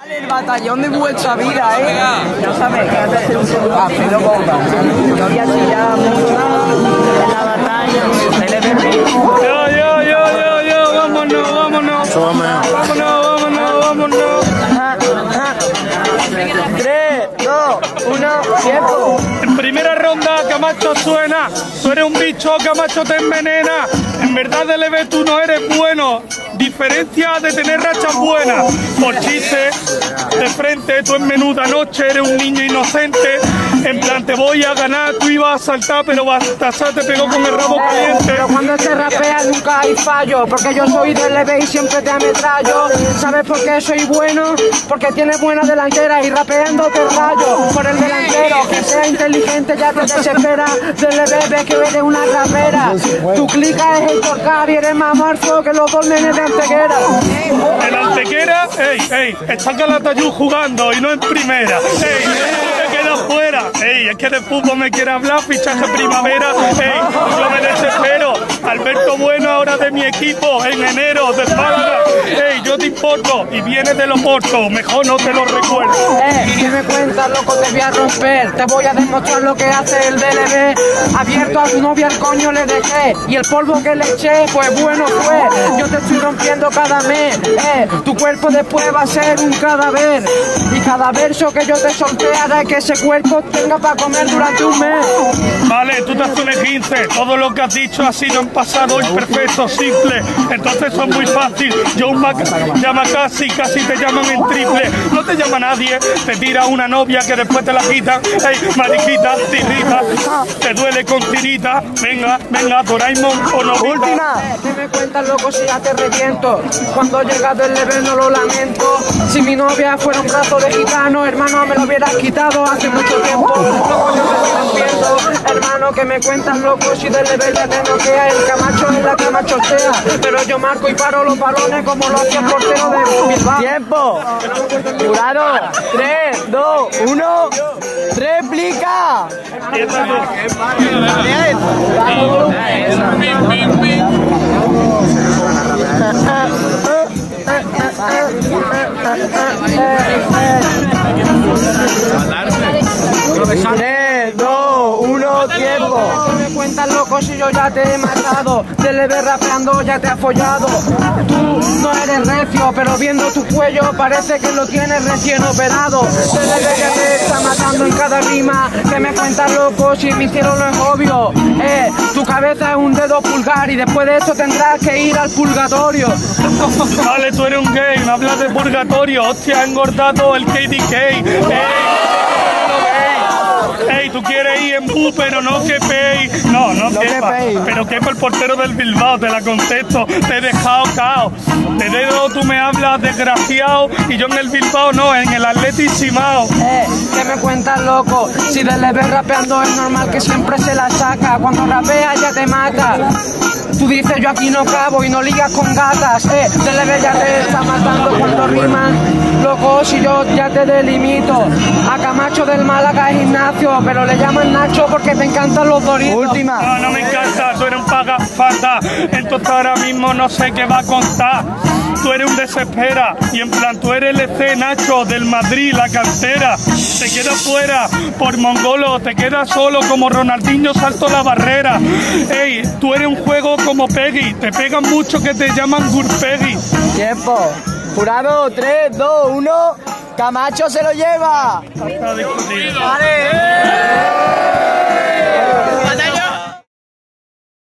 El batallón de vuestra vida, ya sabes, que antes de un segundo pero bomba. No había chillado mucho en la batalla. Yo, vámonos. Vámonos. 3, 2, 1, tiempo. En primera ronda, Camacho suena. Tú eres un bicho, Camacho te envenena. En verdad, DLB, tú no eres bueno. Diferencia de tener rachas buenas. Por chiste, de frente, tú en menuda noche eres un niño inocente. En plan, te voy a ganar, tú ibas a saltar, pero Baltasar te pegó con el rabo caliente. Pero cuando te rapeas nunca hay fallo, porque yo soy DLB y siempre te ametrallo. ¿Sabes por qué soy bueno? Porque tienes buena delantera y rapeando te rayo. Por el delantero, que sea inteligente ya te desespera. DLB, ves que eres una rapera. Tu clica es el porcar y eres más marzo que los dos nenes de Antequera. En Antequera, está Calatayud jugando y no en primera. Te quedas fuera. Es que de fútbol me quiere hablar, fichaje primavera. Yo me desespero. Alberto Bueno ahora de mi equipo en enero del Málaga. Yo te importo y vienes de los portos, mejor no te lo recuerdo. ¿Qué me cuentas, loco? Te voy a romper. Te voy a demostrar lo que hace el DLB. Abierto a tu novia el coño le dejé y el polvo que le eché, pues bueno fue. Yo te estoy rompiendo cada mes. Tu cuerpo después va a ser un cadáver. Y cada verso que yo te solté hará que ese cuerpo tenga para comer durante un mes. Vale, tú te haces un 15. Todo lo que has dicho ha sido en pasado imperfecto, simple. Entonces son muy fácil. Yo llama casi te llaman en triple. No te llama nadie, te tira una novia que después te la quita. Mariquita, te irrita, te duele con tirita. Venga, Doraemon o no. Última. ¿Qué me cuentas, loco, si ya te reviento? Cuando llega del level no lo lamento. Si mi novia fuera un brazo de gitano, hermano, me lo hubieras quitado hace mucho tiempo. Loco, yo te estoy rompiendo. Hermano, que me cuentas, loco, si del level ya te noquea. El Camacho es la Camachotea, pero yo marco y paro los balones como lo hacía el portero de Bilbao. ¡Tiempo! ¡Jurado! 3, 2, 1, ¡replica! ¡3, 2, 1, tiempo! Me cuentas, loco, si yo ya te he matado. DLB rapeando ya te ha follado. Tú no eres recio, pero viendo tu cuello parece que lo tienes recién operado. DLB ya te está matando en cada rima. Que me cuentas, loco, si mi cielo no es obvio. Tu cabeza es un dedo pulgar y después de eso tendrás que ir al purgatorio. Vale, tú eres un gay, me hablas de purgatorio. Hostia, ha engordado el KDK. Tú quieres ir en bu, pero no que pay. No quepa. Pero quepa el portero del Bilbao, te la contesto. Te he dejado cao. De dedo tú me hablas desgraciado y yo en el Bilbao no, en el Atleti Simao. ¿Qué me cuentas, loco? Si DLB rapeando es normal que siempre se la saca. Cuando rapea ya te mata. Tú dices yo aquí no cabo y no ligas con gatas. DLB ya te está matando cuando rimas. Loco, si yo ya te delimito. A Camacho del Málaga es Ignacio, pero le llaman Nacho porque te encantan los doritos. Última. No me encanta, tú eres un pagafata. Entonces ahora mismo no sé qué va a contar. Tú eres un desespera y en plan tú eres el EC Nacho del Madrid, la cantera. Te quedas fuera por mongolo, te quedas solo como Ronaldinho salto la barrera. Tú eres un juego como Peggy, te pegan mucho que te llaman Gurpeggy. Tiempo. Jurado, 3, 2, 1, Camacho se lo lleva. Está discutido. Vale.